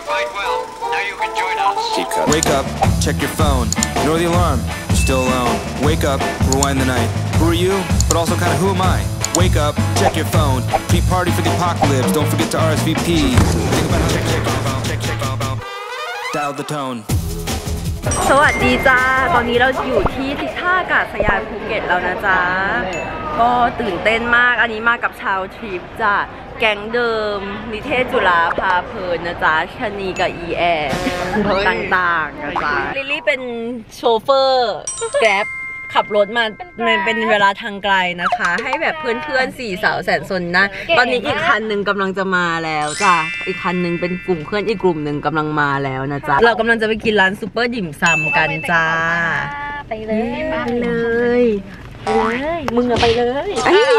Wake up, check your phone. Ignore the alarm. You're still alone. Wake up, rewind the night. Who are you? But also kind of who am I? Wake up, check your phone. Pre-party for the apocalypse. Don't forget to RSVP. Think about how check. Dial the tone. สวัสดีจ้าตอนนี้เราอยู่ที่ท่าอากาศยานภูเก็ตแล้วนะจ๊ะก็ตื่นเต้นมากอันนี้มากับชาวทริปจ้ะแก๊งเดิมนิเทศจุฬาพาเพลินนะจ๊ะชนีกับอีแอร์ต่างๆนะจ๊ะลิลลี่เป็นโชเฟอร์แกร็บขับรถมาเป็นเวลาทางไกลนะคะให้แบบเพื่อนๆ4 สาวแสนสนนะตอนนี้อีกคันหนึ่งกำลังจะมาแล้วจ้ะอีกคันหนึ่งเป็นกลุ่มเพื่อนอีกกลุ่มหนึ่งกำลังมาแล้วนะจ๊ะเรากำลังจะไปกินร้านซุปเปอร์ดิ่มซำกันจ้าไปเลยไปเลยมึงอะไปเลย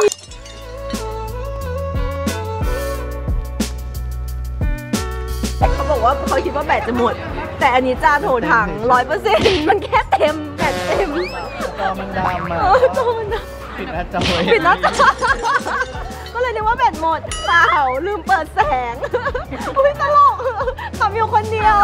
เขาบอกว่าเขาคิดว่าแบตจะหมดแต่อันนี้จ้าโถถัง 100% มันแค่เต็มแบตเต็มจอมันดำมาจอมันปิดหน้าจอปิดหน้าจอก็เลยนึกว่าแบตหมดเปล่าลืมเปิดแสงอุ้ยตลกทำอยู่คนเดียว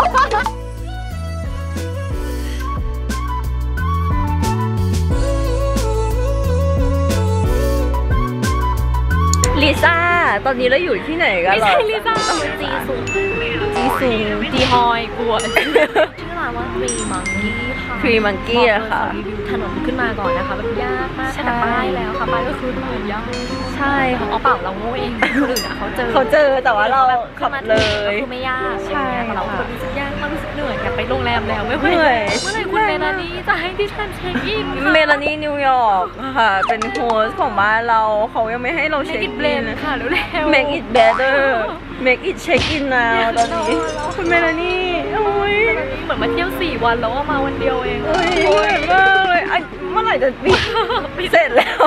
ลิซ่าตอนนี้เราอยู่ที่ไหนกันหรอไม่ใช่ลิซ่าจีซุงจีฮอยกวนชื่อร้านว่าฟรีมังกี้ค่ะฟรีมังกี้อะค่ะถนนขึ้นมาก่อนนะคะแบบยากมากแต่ป้ายแล้วค่ะป้ายก็คือถนนยากใช่เอาเปล่าเราโง่เองคนอื่นอะเขาเจอแต่ว่าเราขับเลยคือไม่ยากใช่แต่เราแบบรู้สึกยากมากรู้สึกเหนื่อยอยากไปโรงแรมแล้วไม่ไหวเมื่อไหร่คุณเมลานีจะให้ที่ฉันเช็คอินเมลานีนิวยอร์กค่ะเป็นโฮสต์ของบ้านเราเขายังไม่ให้เราเช็คอินค่ะเร็วๆ Make it better Make it check in now ตอนนี้คุณเมลานี่โอ้ยเหมือนมาเที่ยว4 วันแล้วว่ามาวันเดียวเองโอ้ยมากเลยเมื่อไหร่จะปิดเสร็จแล้ว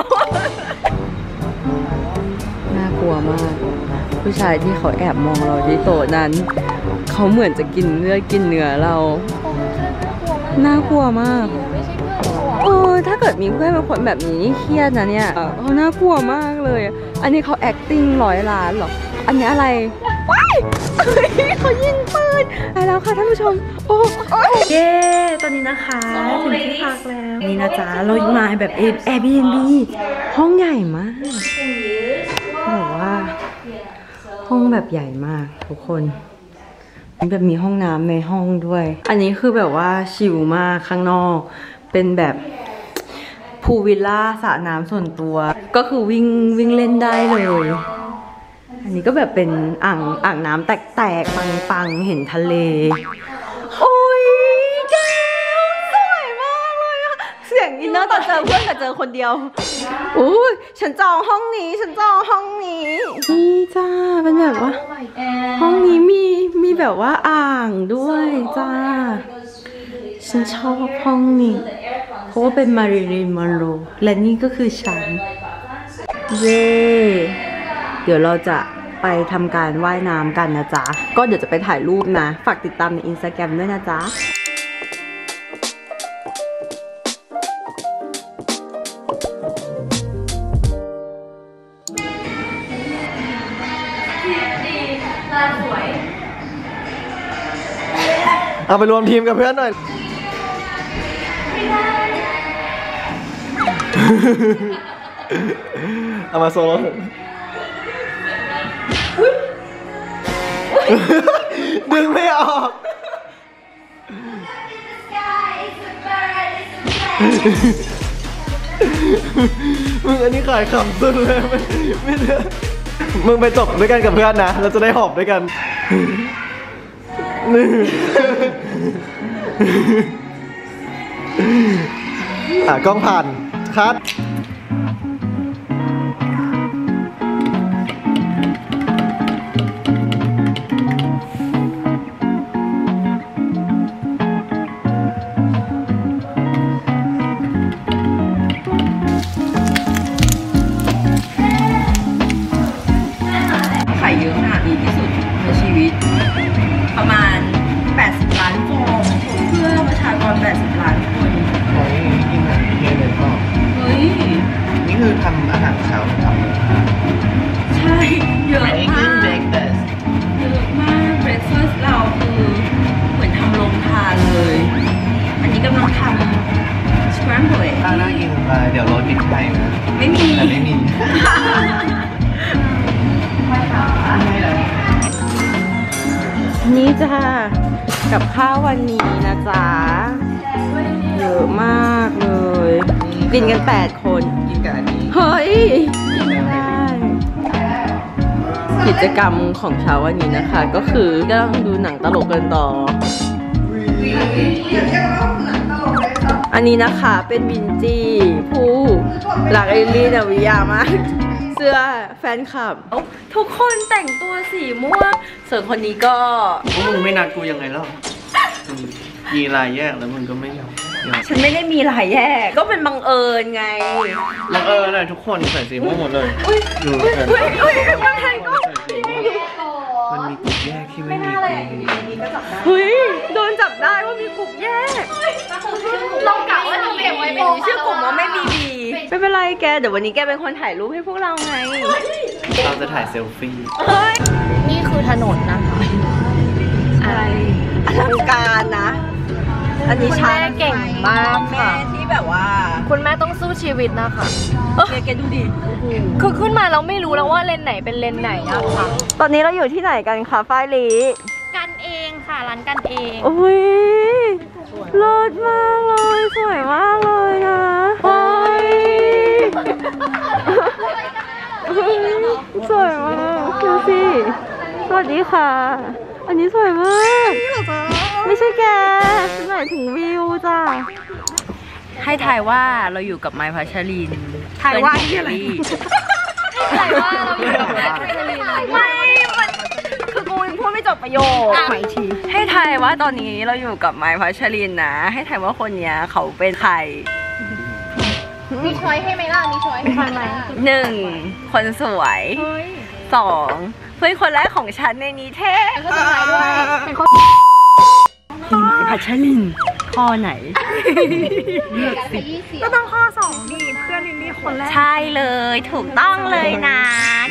น่ากลัวมากผู้ชายที่เขาแอบมองเราที่โต๊ะนั้นเขาเหมือนจะกินเนื้อเราน่ากลัวมากถ้าเกิดมีเพื่อนเป็นคนแบบนี้เครียดนะเนี่ยเขาน่ากลัวมากเลยอันนี้เขา acting 100 ล้านหรออันนี้อะไรว้ายเขายิงปืนไปแล้วค่ะท่านผู้ชมโอ้เย้ตอนนี้นะคะถึงที่พักแล้วนี่นะจ๊ะเรามาแบบ Airbnb ห้องใหญ่มากบอกว่าห้องแบบใหญ่มากทุกคนแบบมีห้องน้ำในห้องด้วยอันนี้คือแบบว่าชิลมากข้างนอกเป็นแบบพูลวิลล่าสระน้ำส่วนตัวก็คือวิ่งเล่นได้เลยอันนี้ก็แบบเป็นอ่างน้ำแตกปังเห็นทะเลโอ้ยแก้วสวยมากเลยอะเสียงอินเนอร์ตอนเจอเพื่อนกับเจอคนเดียวอู้ฉันจองห้องนี้นี่จ้าเป็นแบบว่าห้องนี้มีแบบว่าอ่างด้วยจ้าฉันชอบห้องนี้เพราะว่าเป็นมาริลีนมอนโรและนี่ก็คือฉันเย้เดี๋ยวเราจะไปทำการว่ายน้ำกันนะจ๊ะก็เดี๋ยวจะไปถ่ายรูปนะฝากติดตามใน Instagram ด้วยนะจ๊ะสวยเอาไปรวมทีมกับเพื่อนหน่อยเอามาโซโล่ดึงไม่ออกมึงอันนี้ขายขำสุดเลยไม่เหลือมึงไปจบด้วยกันกับเพื่อนนะเราจะได้หอบด้วยกันกล้องผ่านคัดไข่เยอะขนาดนี้ที่สุดในชีวิตประมาณ80 ล้านฟองเพื่อประชากร80 ล้านคนเฮ้ยกินแบบเยอะเลยพ่อเฮ้ยนี่คือทำอาหารเช้าทำใช่เยอะมากเบรคฟาสต์เยอะมากเบรคฟาสต์เราคือนี่จ้ากับข้าววันนี้นะจ๊ะเยอะมากเลยกินกัน8 คนกินกันอันนี้เฮ้ยกินไม่ได้กิจกรรมของเช้าวันนี้นะคะก็คือก็ต้องดูหนังตลกกันต่ออันนี้นะคะเป็นวินจี้ผู้หลักเอลลี่นาวิยามากเสื้อแฟนคลับทุกคนแต่งตัวสีม่วงส่วนคนนี้ก็มึงไม่นัดกูยังไงล่ะมีลายแยกแล้วมึงก็ไม่ยอมฉันไม่ได้มีลายแยกก็เป็นบังเอิญไงบังเอิญเลยทุกคนใส่สีม่วงหมดเลยดูกันมันมีกลุ่มแยกที่ไม่มีเฮ้ยโดนจับได้ว่ามีกลุ่มแยกเรากะว่าจะเก็บไว้เป็นชื่อกลุ่มว่าไม่มีบีไม่เป็นไรแกเดี๋ยววันนี้แกเป็นคนถ่ายรูปให้พวกเราไงเราจะถ่ายเซลฟี่นี่คือถนนนะคะอะไรอลังการนะอันนี้คุณแม่เก่งมากค่ะที่แบบว่าคุณแม่ต้องสู้ชีวิตนะคะแกดูดิคือขึ้นมาเราไม่รู้แล้วว่าเลนไหนเป็นเลนไหนนะคะตอนนี้เราอยู่ที่ไหนกันคะฝ้ายลีกันเองค่ะร้านกันเองอุ้ยเลิศมากเลยสวยมากเลยนะโอ้ยสวยมากดูสิสวัสดีค่ะอันนี้สวยมากไม่ใช่แกฉันหมายถึงวิวจ้าให้ทายว่าเราอยู่กับไมค์พัชรินทายว่าที่อะไรทายว่าเราอยู่กับไมค์พัชรินไม่มันคือกูพูดไม่จบประโยคใหม่ทีให้ทายว่าตอนนี้เราอยู่กับไมค์พัชรินนะให้ทายว่าคนนี้เขาเป็นใครมีช้อยให้ไหมล่ะมีช้อยให้ไหม 1คนสวย2เพื่อนคนแรกของฉันในนี้เท่ก็จะไปด้วยเป็นคนพัชรินข้อไหนเลือกสิก็ต้องข้อ2ดิเพื่อนนี่คนแรกใช่เลยถูกต้องเลยนะ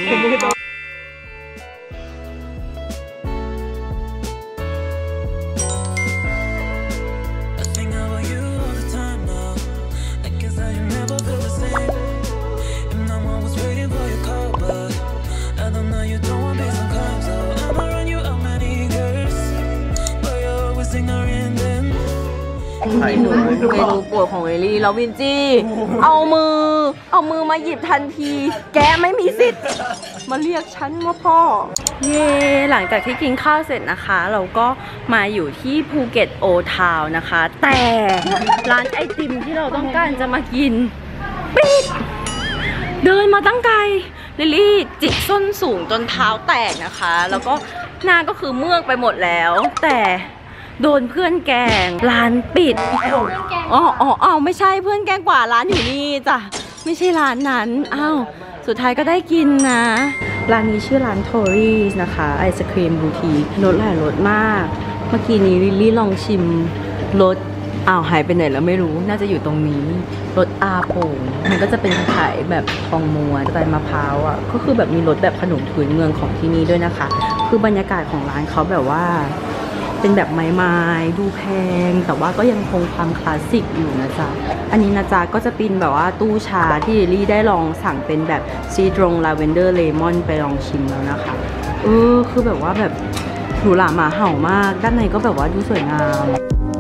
เมนูโปรดของเอลี่แล้ววินจี้เอามือมาหยิบทันทีแกไม่มีสิทธิ์มาเรียกฉันว่าพ่อเย่หลังจากที่กินข้าวเสร็จนะคะเราก็มาอยู่ที่ภูเก็ตโอทาวน์นะคะแต่ร้านไอติมที่เราต้องการจะมากินปิดเดินมาตั้งไกลลิลลี่จิกส้นสูงจนเท้าแตกนะคะแล้วก็หน้าก็คือเมือกไปหมดแล้วแต่โดนเพื่อนแกล้งร้านปิดอ๋อไม่ใช่เพื่อนแกล้งกว่าร้านอยู่นี่จ้ะไม่ใช่ร้านนั้นอ้าวสุดท้ายก็ได้กินนะร้านนี้ชื่อร้านโทรีสนะคะไอศครีมบูทีรสหลายรสมากเมื่อกี้นี้ลิลลี่ลองชิมรสหายไปไหนแล้วไม่รู้น่าจะอยู่ตรงนี้รสอาโป่งมันก็จะเป็นขายแบบทองม้วนสไตล์มะพร้าวอ่ะก็คือแบบมีรสแบบขนมพื้นเมืองของที่นี่ด้วยนะคะคือบรรยากาศของร้านเขาแบบว่าเป็นแบบไม้ดูแพงแต่ว่าก็ยังคงความคลาสสิกอยู่นะจ๊ะอันนี้นะจ๊ะก็จะเป็นแบบว่าตู้ชาที่ลิลลี่ได้ลองสั่งเป็นแบบซีตรงลาเวนเดอร์เลมอนไปลองชิมแล้วนะคะคือแบบว่าแบบหรูหราหมาเห่ามากด้านในก็แบบว่าดูสวยงาม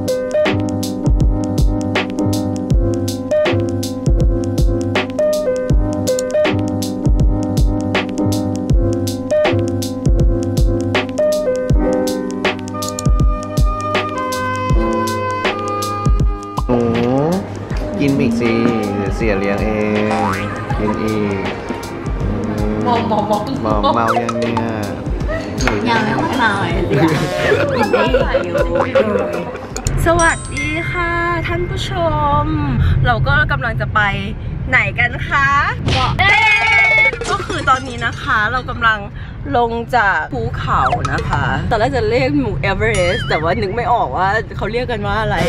กินอีกสิเสียเลี้ยงเองกินอีกเมายังเนี่ยยังไม่เมาเลยกินได้อยู่สวัสดีค่ะท่านผู้ชมเราก็กำลังจะไปไหนกันคะก็คือตอนนี้นะคะเรากำลังลงจากภูเขานะคะตอนแรกจะเรียกหมู่เอเวอเรสต์แต่ว่านึกไม่ออกว่าเขาเรียกกันว่าอะไร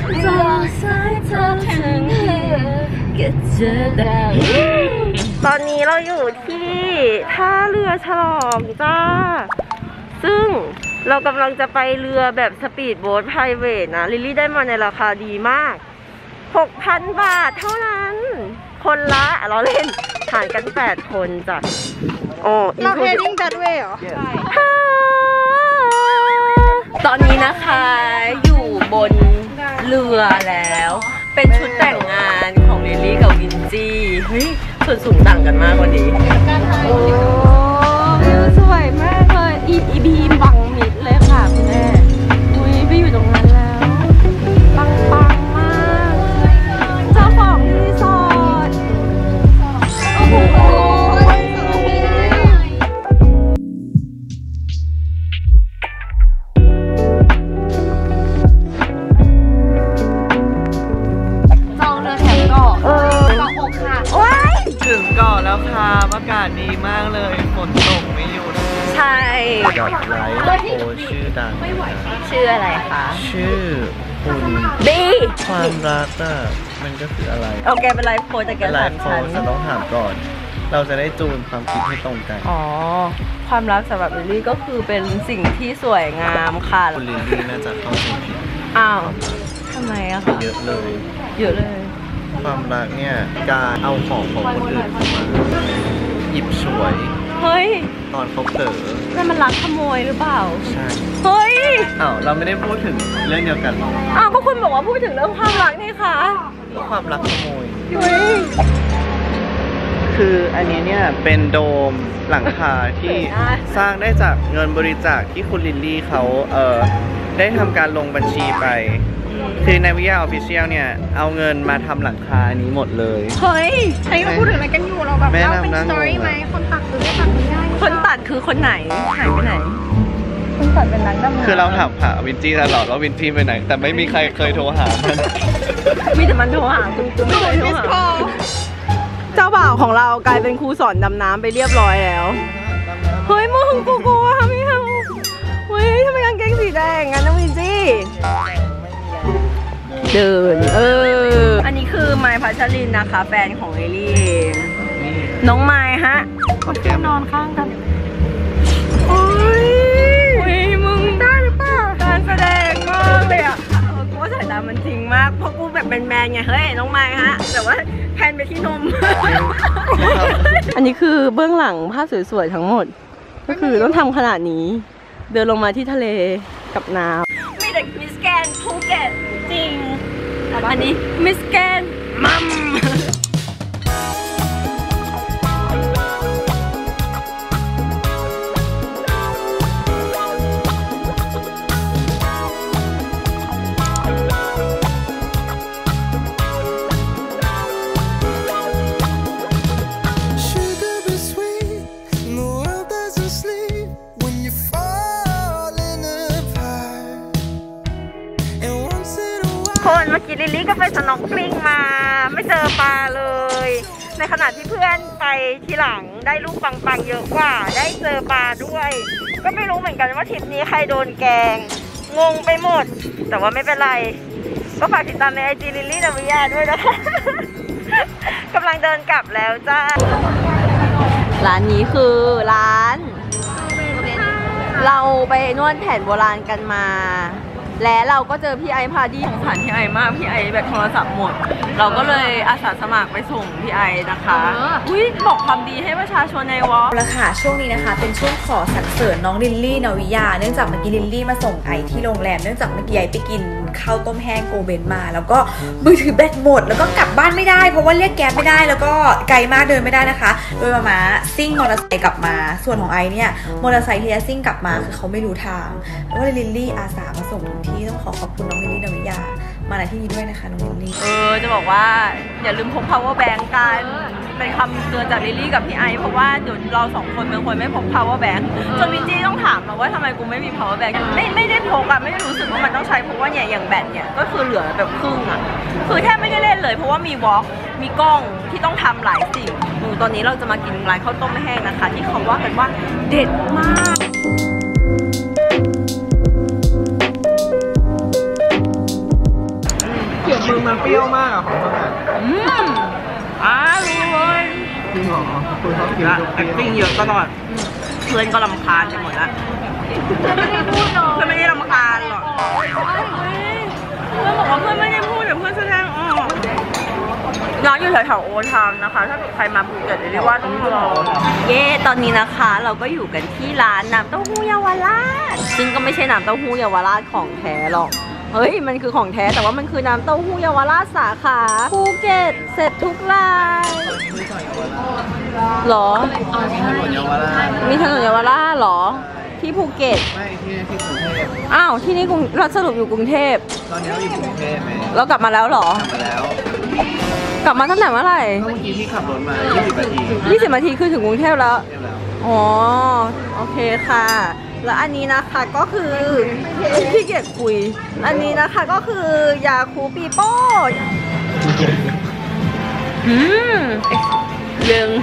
ตอนนี้เราอยู่ที่ท่าเรือฉลองจ้าซึ่งเรากำลังจะไปเรือแบบสปีดโบ๊ทไพรเวทนะลิลลี่ได้มาในราคาดีมาก 6,000 บาทเท่านั้นคนละเราเล่นหารกัน8 คนจ้ะเราเฮดดิ้งจัดเวย์เหรอใช่มาแล้วเป็นชุดแต่งงานของลิลลี่กับวินจี้เฮ้ยส่วนสูงต่างกันมากกว่านี้โอ้วิวสวยมากเลยอีบีมบังมิดเลยค่ะคุณแม่อุ้ยไปอยู่ตรงนั้นแล้วปังมากเจ้าของรีสอร์ทโอ้โหถึงเกาะแล้วค่ะอากาศดีมากเลยฝนตกไม่หยุดใช่ดอกไลท์โอชื่อดังชื่ออะไรคะชื่อคุณบีความรักอ่ะมันก็คืออะไรโอเคเป็นไลฟ์โค้ชแต่แกถามฉันจะต้องถามก่อนเราจะได้จูนความคิดให้ตรงกันอ๋อความรักสำหรับลิลลี่ก็คือเป็นสิ่งที่สวยงามค่ะคุณลิลลี่น่าจะเข้าใจผิดอ้าวทำไมอะคะเยอะเลยความรักเนี่ยการเอาของคนอื่นมาหยิบฉวยเฮ้ยตอนเขาเผลอนั่นมันลักขโมยหรือเปล่าใช่เฮ้ยเราไม่ได้พูดถึงเรื่องเดียวกันหรอก็คุณบอกว่าพูดถึงเรื่องความรักนี่ค่ะความรักขโมยเฮ้ยคืออันนี้เนี่ยเป็นโดมหลังคาที่สร้างได้จากเงินบริจาคที่คุณลิลลี่เขาได้ทำการลงบัญชีไปคือในวิทยาออฟฟิเชียลเนี่ยเอาเงินมาทำหลังคาอันนี้หมดเลยเฮ้ยอันนี้เราพูดถึงอะไรกันอยู่เราแบบเราเป็นสตอรี่ไหมคนตัดหรือไม่ตัดไม่ได้คนตัดคือคนไหนหายไปไหนคนตัดเป็นนักดำน้ำคือเราถามหาวินจี้ตลอดว่าวินจี้ไปไหนแต่ไม่มีใครเคยโทรหามันมีแต่มันโทรหากูไม่เคยโทรหาเจ้าบ่าวของเรากลายเป็นครูสอนดำน้ำไปเรียบร้อยแล้วเฮ้ยมึงกูกลัวไม่เอาเฮ้ยทำไมกางเกงสีแดงงั้นน้องวินจี้เดินอันนี้คือไมค์พัชรินนะคะแฟนของลิลลี่เองน้องไมค์ฮะเขานอนข้างกันโอ้ยมึงได้หรือเปล่าการแสดงมากเลยอ่ะกูว่าสายตามันจริงมากเพราะกูแบบแมนๆไงเฮ้ยน้องไมค์ฮะแต่ว่าแพนไปที่นมอันนี้คือเบื้องหลังภาพสวยๆทั้งหมดก็คือต้องทำขนาดนี้เดินลงมาที่ทะเลกับน้ำมีแต่มิสแกรนด์ภูเก็ตจริงอันนี้มิสแกรนด์มัมคนเมื่อกี้ลิลลี่ก็ไปสน็อกกิ้งมาไม่เจอปลาเลยในขณะที่เพื่อนไปทีหลังได้ลูกปังๆเยอะกว่าได้เจอปลาด้วยก็ไม่รู้เหมือนกันว่าทริปนี้ใครโดนแกงงงไปหมดแต่ว่าไม่เป็นไรก็ฝากติดตามใน IG ลิลลี่นาวิยาด้วยนะคะกำลังเดินกลับแล้วจ้าร้านนี้คือร้านเราไปนวดแผนโบราณกันมาและเราก็เจอพี่ไอพาดี้สงสารพี่ไอมากพี่ไอแบบโทรศัพท์หมดเราก็เลยอาสาสมัครไปส่งพี่ไอนะคะบอกความดีให้ประชาชนในวอล์กแล้วค่ะช่วงนี้นะคะเป็นช่วงขอสรรเสริญน้องลิลลี่นาวิยาเนื่องจากเมื่อกี้ลิลลี่มาส่งไอที่โรงแรมเนื่องจากเมื่อกี้ไอไปกินข้าวต้มแห้งโกเบนมาแล้วก็มือถือแบตหมดแล้วก็กลับบ้านไม่ได้เพราะว่าเรียกแก๊ปไม่ได้แล้วก็ไกลมากเดินไม่ได้นะคะโดยมาซิ่งมอเตอร์ไซค์กลับมาส่วนของไอเนี่ยมอเตอร์ไซค์ที่จะซิ่งกลับมาคือเขาไม่รู้ทางแล้วก็ลิลลี่อาสามาส่งถึงที่ต้องขอบคุณน้องลิลลี่นาวิยามาในที่นี้ด้วยนะคะน้องลิลลี่จะบอกว่าอย่าลืมพก power bank กันเป็นคำเตือนจากลิลลี่กับพี่ไอเพราะว่าเดี๋ยวเราสองคนเป็นคนไม่พก power bank จนวินจี้ต้องถามมาว่าทำไมกูไม่มี power bank ไม่ได้พกอะไม่ได้รู้สึกว่ามันต้องใช้เพราะว่าเนี่ยอย่างแบตเนี่ยก็คือเหลือแบบครึ่งอะคือแทบไม่ได้เล่นเลยเพราะว่ามีวอล์กมีกล้องที่ต้องทำหลายสิ่งตอนนี้เราจะมากินร้านข้าวต้มแห้งนะคะที่เขาว่ากันว่าเด็ดมากเกี่ยวมือมันเปรี้ยวมากอะของมันเลยจริงเหรอคุณเขากินปิ้งเยอะตลอดเพื่อนก็รำคาญไปหมดแล้วเพื่อนไม่ได้รำคาญหรอกเพื่อนบอกว่าเพื่อนไม่ได้พูดเดี๋ยวเพื่อนแสดงออกร้านอยู่แถวๆโอทามนะคะถ้าใครมาภูเก็ตเรียกว่าต้องรอตอนนี้นะคะเราก็อยู่กันที่ร้านน้ำเต้าหู้เยาวราชซึ่งก็ไม่ใช่น้ำเต้าหู้เยาวราชของแท้หรอกเฮ้ยมันคือของแท้แต่ว่ามันคือน้ำเต้าหู้เยาวราชสาขาภูเก็ตเสร็จทุกรายหรอถนนเยาวราชมีถนนเยาวราชหรอที่ภูเก็ตไม่ที่นี่ที่กรุงเทพอ้าวที่นี่กรุงเราสรุปอยู่กรุงเทพตอนนี้เราอยู่กรุงเทพไหมเรากลับมาแล้วหรอกลับมาแล้วกลับมาตั้งแต่เมื่อไหร่เมื่อกี้ที่ขับรถมา20 นาที 20 นาทีคือถึงกรุงเทพแล้วเทพแล้วอ๋อโอเคค่ะ แล้วอันนี้นะคะก็คือพี่เกียรติคุย อันนี้นะคะก็คือยาคูปีโป้ลึง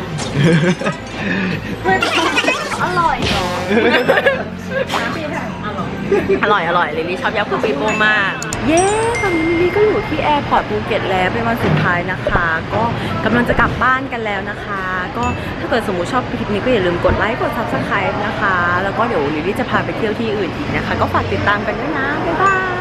อร่อยเหรออร่อยลิลลี่ชอบยาคูปีโป้มากเย้ตอนนี้ลิลลี่ก็อยู่ที่แอร์พอร์ตภูเก็ตแล้วเป็นวันสุดท้ายนะคะ ก็กำลังจะกลับบ้านกันแล้วนะคะ ก็ถ้าเกิดสมมติชอบคลิปนี้ก็อย่าลืมกดไลค์กด Subscribe นะคะแล้วก็เดี๋ยวลิลลี่จะพาไปเที่ยวที่อื่นอีกนะคะก็ฝากติดตามกันด้วยนะบ๊ายบาย